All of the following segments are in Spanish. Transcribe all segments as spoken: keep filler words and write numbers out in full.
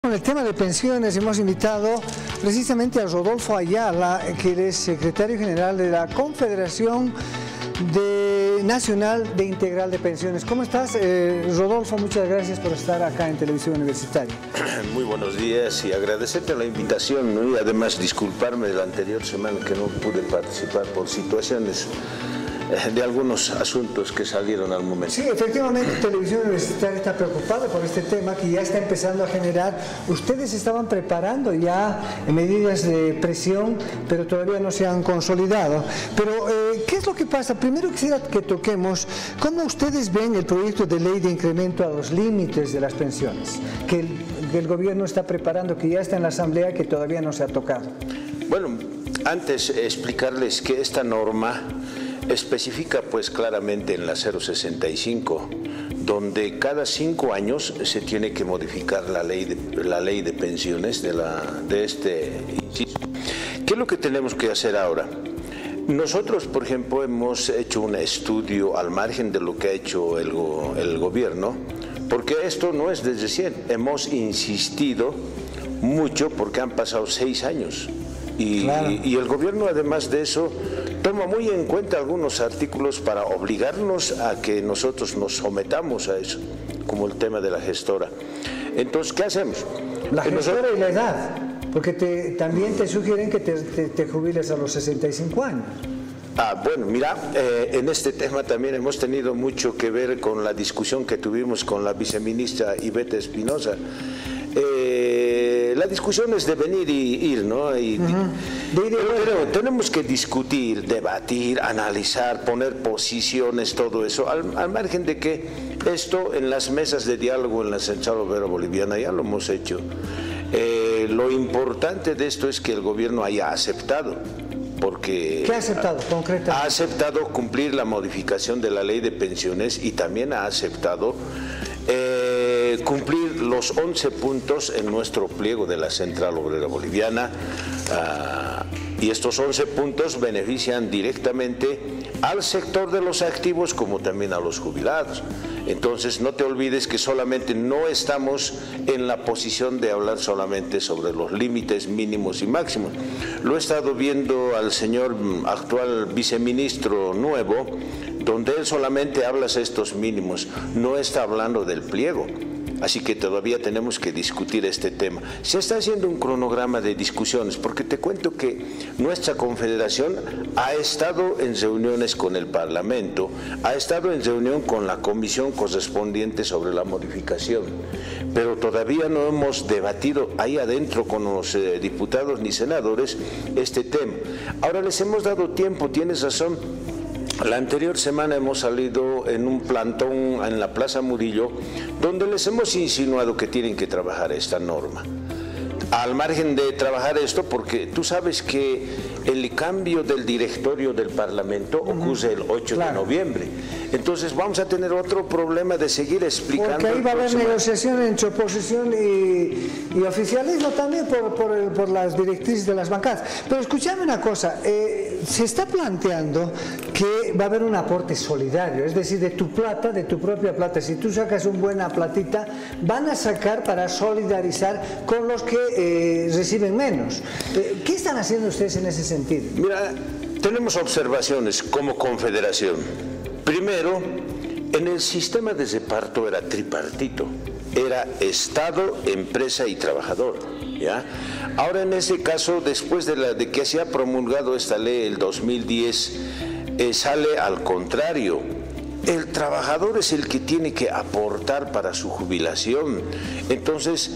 Con el tema de pensiones hemos invitado precisamente a Rodolfo Ayala, que es secretario general de la Confederación de Nacional de Integral de Pensiones. ¿Cómo estás, eh, Rodolfo? Muchas gracias por estar acá en Televisión Universitaria. Muy buenos días y agradecerte la invitación, ¿no? Y además disculparme de la anterior semana que no pude participar por situaciones de algunos asuntos que salieron al momento. Sí, efectivamente, Televisión Universitaria está preocupada por este tema que ya está empezando a generar. Ustedes estaban preparando ya medidas de presión, pero todavía no se han consolidado. Pero, eh, ¿qué es lo que pasa? Primero quisiera que toquemos cómo ustedes ven el proyecto de ley de incremento a los límites de las pensiones, que el, que el gobierno está preparando, que ya está en la Asamblea, que todavía no se ha tocado. Bueno, antes explicarles que esta norma especifica pues claramente en la cero sesenta y cinco, donde cada cinco años se tiene que modificar la ley de, la ley de pensiones de, la, de este inciso. ¿Qué es lo que tenemos que hacer ahora? Nosotros, por ejemplo, hemos hecho un estudio al margen de lo que ha hecho el, el gobierno, porque esto no es desde recién, hemos insistido mucho porque han pasado seis años. Y, claro. y, y el gobierno, además de eso, toma muy en cuenta algunos artículos para obligarnos a que nosotros nos sometamos a eso, como el tema de la gestora. Entonces, ¿qué hacemos? La gestora y la edad, porque te, también te sugieren que te, te, te jubiles a los sesenta y cinco años. Ah, bueno, mira, eh, en este tema también hemos tenido mucho que ver con la discusión que tuvimos con la viceministra Ivette Espinosa. Eh, la discusión es de venir y ir, ¿no? Y, uh-huh. pero, pero tenemos que discutir, debatir, analizar, poner posiciones, todo eso, al, al margen de que esto en las mesas de diálogo en la Central Obrera Boliviana ya lo hemos hecho. Eh, lo importante de esto es que el gobierno haya aceptado. Porque ¿qué ha aceptado concretamente? Ha aceptado cumplir la modificación de la ley de pensiones y también ha aceptado eh, cumplir los once puntos en nuestro pliego de la Central Obrera Boliviana. Uh, y estos once puntos benefician directamente al sector de los activos como también a los jubilados. Entonces no te olvides que solamente no estamos en la posición de hablar solamente sobre los límites mínimos y máximos. Lo he estado viendo al señor actual viceministro nuevo, donde él solamente habla de estos mínimos, no está hablando del pliego. Así que todavía tenemos que discutir este tema. Se está haciendo un cronograma de discusiones, porque te cuento que nuestra confederación ha estado en reuniones con el Parlamento, ha estado en reunión con la comisión correspondiente sobre la modificación, pero todavía no hemos debatido ahí adentro con los eh, diputados ni senadores este tema. Ahora les hemos dado tiempo, tienes razón. La anterior semana hemos salido en un plantón en la Plaza Murillo, donde les hemos insinuado que tienen que trabajar esta norma. Al margen de trabajar esto, porque tú sabes que el cambio del directorio del Parlamento ocurre el ocho claro. de noviembre. Entonces vamos a tener otro problema de seguir explicando. Porque ahí va a haber negociación entre oposición y, y oficialismo también por, por, por las directrices de las bancadas. Pero escúchame una cosa, eh, se está planteando que va a haber un aporte solidario, es decir, de tu plata, de tu propia plata. Si tú sacas una buena platita, van a sacar para solidarizar con los que eh, reciben menos. Eh, ¿Qué están haciendo ustedes en ese sentido? Mira, tenemos observaciones como confederación. Primero, en el sistema de reparto era tripartito, era Estado, empresa y trabajador, ¿ya? Ahora en ese caso, después de, la, de que se ha promulgado esta ley el dos mil diez, eh, sale al contrario. El trabajador es el que tiene que aportar para su jubilación. Entonces,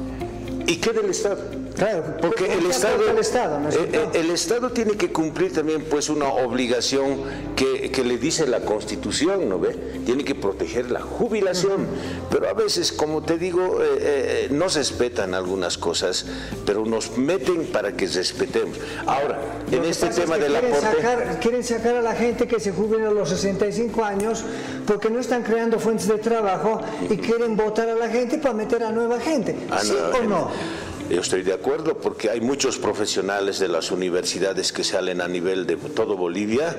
¿y qué del Estado? Claro, porque el Estado, el, Estado, ¿no es el, el Estado tiene que cumplir también pues una obligación que, que le dice la Constitución, ¿no ve? Tiene que proteger la jubilación, uh-huh. pero a veces, como te digo, eh, eh, nos respetan algunas cosas, pero nos meten para que respetemos. Ahora, Lo en este tema es que del quieren aporte... Sacar, quieren sacar a la gente que se jubile a los sesenta y cinco años porque no están creando fuentes de trabajo y quieren votar a la gente para meter a nueva gente, ah, ¿sí no, o no? Yo estoy de acuerdo porque hay muchos profesionales de las universidades que salen a nivel de todo Bolivia,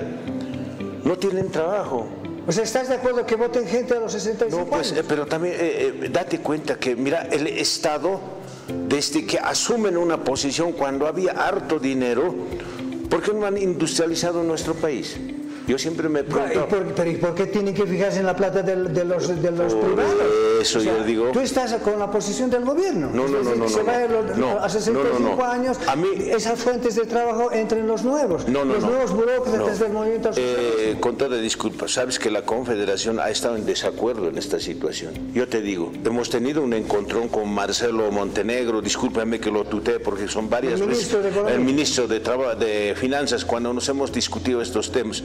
no tienen trabajo. O sea, ¿estás de acuerdo que voten gente a los sesenta y cinco no, pues, años? Eh, pero también eh, eh, date cuenta que, mira, el Estado desde que asumen una posición cuando había harto dinero, ¿por qué no han industrializado nuestro país? Yo siempre me pregunto... ¿Y por, pero ¿y por qué tienen que fijarse en la plata de, de los, de los por privados? Eso o sea, yo digo... ¿Tú estás con la posición del gobierno? No, no, no, no, se no, va no, no, a sesenta y cinco no, no, no. años, A mí, esas fuentes de trabajo entran los nuevos, no, no, los no, nuevos burócratas no. del movimiento eh, Con toda disculpa, sabes que la Confederación ha estado en desacuerdo en esta situación. Yo te digo, hemos tenido un encontrón con Marcelo Montenegro, discúlpame que lo tutee porque son varias el veces ministro de el ministro de, Traba, de Finanzas cuando nos hemos discutido estos temas.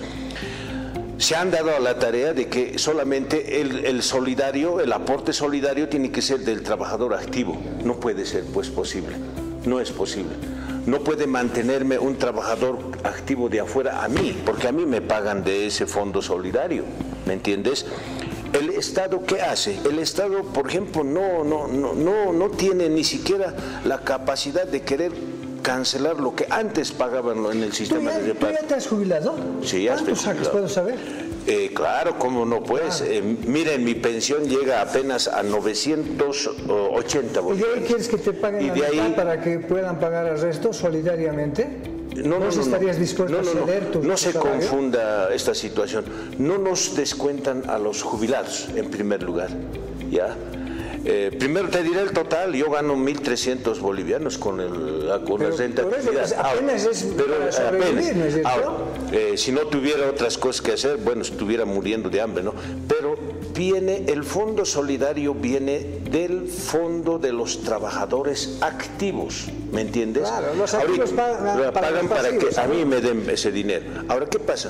Se han dado a la tarea de que solamente el, el solidario, el aporte solidario tiene que ser del trabajador activo. No puede ser pues posible, no es posible. No puede mantenerme un trabajador activo de afuera a mí, porque a mí me pagan de ese fondo solidario, ¿me entiendes? El Estado, ¿qué hace? El Estado, por ejemplo, no, no, no, no, no tiene ni siquiera la capacidad de querer cancelar lo que antes pagaban en el sistema ¿Tú ya, de reparto. ¿Tú ya te has jubilado? Sí, ya estoy ¿Cuánto sacas, jubilado. puedo saber? Eh, claro, cómo no, pues. Claro. Eh, miren, mi pensión llega apenas a novecientos ochenta ¿Y de bolivianos. ahí quieres que te paguen Y la de mitad ahí- para que puedan pagar el resto solidariamente? No, no, ¿Vos no, estarías no. dispuesto no, no, a no. ceder tu No se salario? confunda esta situación. No nos descuentan a los jubilados, en primer lugar. ¿Ya? Eh, primero te diré el total, yo gano mil trescientos bolivianos con, el, con Pero la renta por eso, actividad. apenas es pero, para sobrevivir, ¿no es cierto? Ahora, eh, si no tuviera otras cosas que hacer, bueno, estuviera muriendo de hambre, ¿no? Pero viene, el fondo solidario viene del fondo de los trabajadores activos, ¿me entiendes? Claro, los activos Ahorita, pagan para pagan los para pasivos, que a ¿no? mí me den ese dinero. Ahora, ¿qué pasa?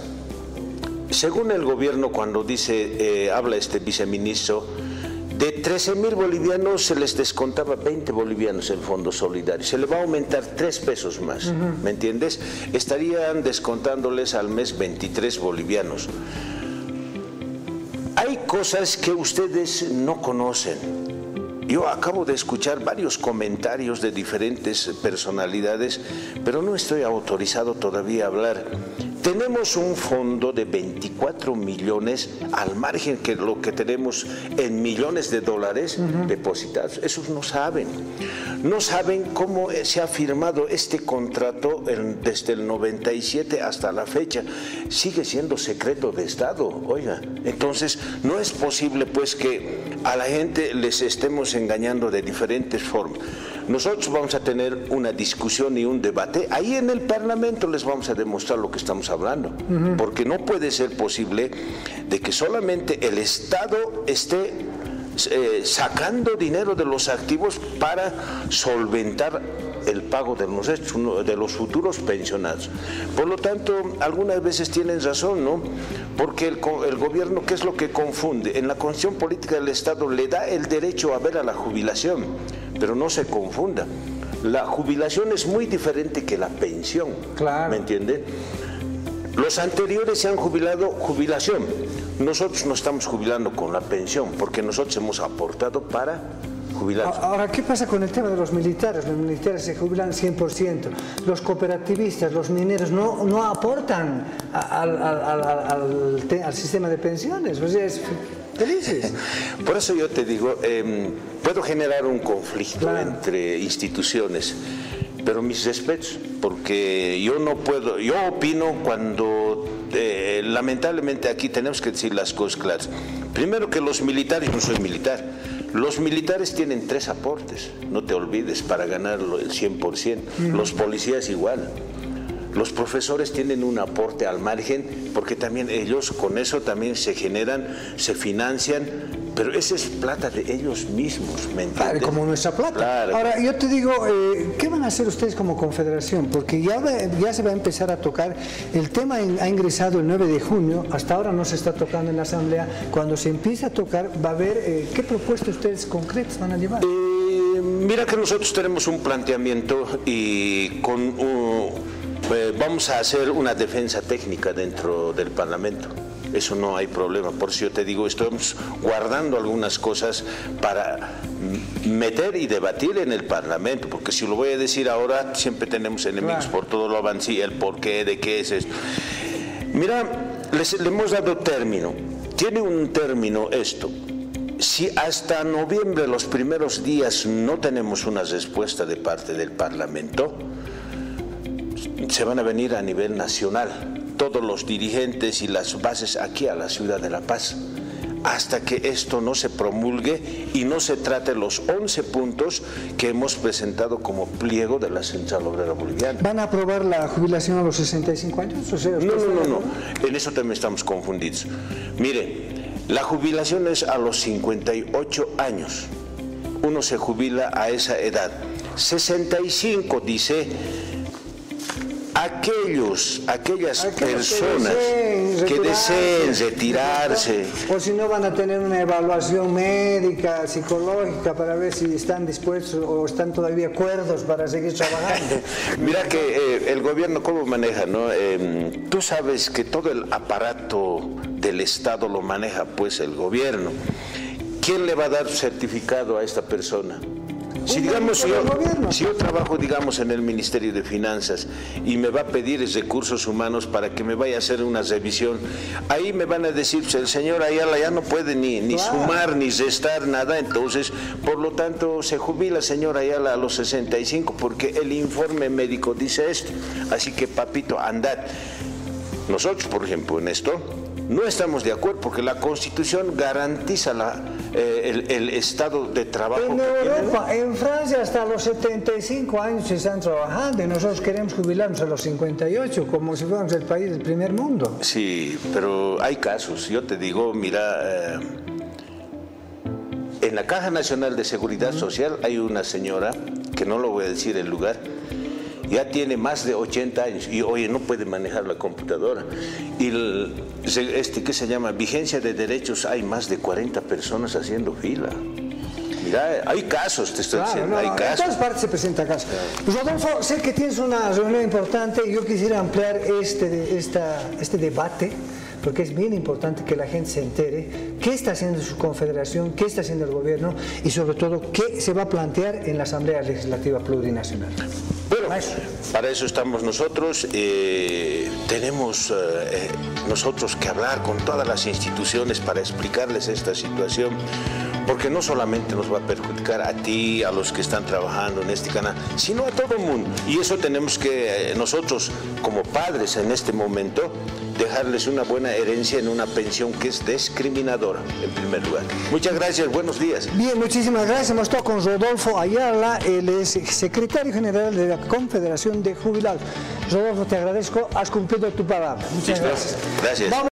Según el gobierno, cuando dice, eh, habla este viceministro, de trece mil bolivianos se les descontaba veinte bolivianos el fondo solidario. Se le va a aumentar tres pesos más, uh-huh. ¿me entiendes? Estarían descontándoles al mes veintitrés bolivianos. Hay cosas que ustedes no conocen. Yo acabo de escuchar varios comentarios de diferentes personalidades, pero no estoy autorizado todavía a hablar. Tenemos un fondo de veinticuatro millones al margen que lo que tenemos en millones de dólares uh-huh. depositados. Esos no saben. No saben cómo se ha firmado este contrato en, desde el noventa y siete hasta la fecha. Sigue siendo secreto de Estado, oiga. Entonces, no es posible pues que a la gente les estemos engañando de diferentes formas. Nosotros vamos a tener una discusión y un debate. Ahí en el Parlamento les vamos a demostrar lo que estamos hablando. Uh-huh. Porque no puede ser posible de que solamente el Estado esté eh, sacando dinero de los activos para solventar el pago de los, de los futuros pensionados. Por lo tanto, algunas veces tienen razón, ¿no? Porque el, el gobierno, ¿qué es lo que confunde? En la Constitución Política del Estado le da el derecho a ver a la jubilación, pero no se confunda. La jubilación es muy diferente que la pensión, claro. ¿Me entiende? Los anteriores se han jubilado jubilación. Nosotros no estamos jubilando con la pensión, porque nosotros hemos aportado para jubilar. Ahora, ¿qué pasa con el tema de los militares? Los militares se jubilan cien por ciento. Los cooperativistas, los mineros, no, no aportan al, al, al, al, al, al sistema de pensiones. O sea, es felices. Por eso yo te digo, eh, puedo generar un conflicto claro. entre instituciones, pero mis respetos, porque yo no puedo, yo opino cuando, eh, lamentablemente aquí tenemos que decir las cosas claras. Primero que los militares, no soy militar, los militares tienen tres aportes, no te olvides, para ganarlo el cien por ciento. Uh-huh. Los policías igual. Los profesores tienen un aporte al margen, porque también ellos con eso también se generan, se financian, pero esa es plata de ellos mismos, ¿me entiendes? Claro, como nuestra plata. Claro. Ahora, yo te digo, eh, ¿qué van a hacer ustedes como confederación? Porque ya, va, ya se va a empezar a tocar, el tema en, ha ingresado el nueve de junio, hasta ahora no se está tocando en la Asamblea, cuando se empiece a tocar va a ver eh, qué propuestas ustedes concretas van a llevar. Eh, mira que nosotros tenemos un planteamiento y con un... Eh, vamos a hacer una defensa técnica dentro del Parlamento. Eso no hay problema. Por eso yo te digo, estamos guardando algunas cosas para meter y debatir en el Parlamento, porque si lo voy a decir ahora, siempre tenemos enemigos, claro, por todo lo avancé, el porqué, de qué es esto. Mira, les, le hemos dado término. Tiene un término esto. si hasta noviembre, los primeros días, no tenemos una respuesta de parte del Parlamento, se van a venir a nivel nacional todos los dirigentes y las bases aquí a la ciudad de La Paz, hasta que esto no se promulgue y no se trate los once puntos que hemos presentado como pliego de la Central Obrera Boliviana. ¿Van a aprobar la jubilación a los sesenta y cinco años? O sea, no, no, no, no, en eso también estamos confundidos. Mire, la jubilación es a los cincuenta y ocho años. Uno se jubila a esa edad. sesenta y cinco dice aquellos, aquellas aquellos personas que deseen, que deseen retirarse. O si no, van a tener una evaluación médica, psicológica, para ver si están dispuestos o están todavía cuerdos para seguir trabajando. Mira que eh, el gobierno cómo maneja, ¿no? Eh, tú sabes que todo el aparato del Estado lo maneja pues el gobierno. ¿Quién le va a dar certificado a esta persona? Si, digamos, yo, si yo trabajo, digamos, en el Ministerio de Finanzas y me va a pedir recursos humanos para que me vaya a hacer una revisión, ahí me van a decir, pues el señor Ayala ya no puede ni, ni claro. sumar ni restar nada, entonces, por lo tanto, se jubila señor Ayala a los sesenta y cinco porque el informe médico dice esto. Así que, papito, andad. Nosotros, por ejemplo, en esto, no estamos de acuerdo porque la Constitución garantiza la, eh, el, el estado de trabajo. En Europa, en Francia, hasta los setenta y cinco años se están trabajando y nosotros queremos jubilarnos a los cincuenta y ocho, como si fuéramos el país del primer mundo. Sí, pero hay casos. Yo te digo, mira, eh, en la Caja Nacional de Seguridad uh-huh. Social hay una señora, que no lo voy a decir el lugar, ya tiene más de ochenta años y oye, no puede manejar la computadora. Y el, este que se llama vigencia de derechos, hay más de cuarenta personas haciendo fila. Mira, hay casos, te estoy claro, diciendo, no, hay en casos. En todas partes se presenta casos. Pues Rodolfo, sé que tienes una reunión importante y yo quisiera ampliar este, esta, este debate, porque es bien importante que la gente se entere qué está haciendo su confederación, qué está haciendo el gobierno y sobre todo qué se va a plantear en la Asamblea Legislativa Plurinacional. Bueno, para eso estamos nosotros. Eh, tenemos eh, nosotros que hablar con todas las instituciones para explicarles esta situación, porque no solamente nos va a perjudicar a ti, a los que están trabajando en este canal, sino a todo el mundo. Y eso tenemos que eh, nosotros, como padres en este momento, dejarles una buena herencia en una pensión que es discriminadora, en primer lugar. Muchas gracias, buenos días. Bien, muchísimas gracias. Hemos estado con Rodolfo Ayala, él es secretario general de la Confederación de Jubilados. Rodolfo, te agradezco, has cumplido tu palabra. Muchas Listo. gracias. Gracias. Vamos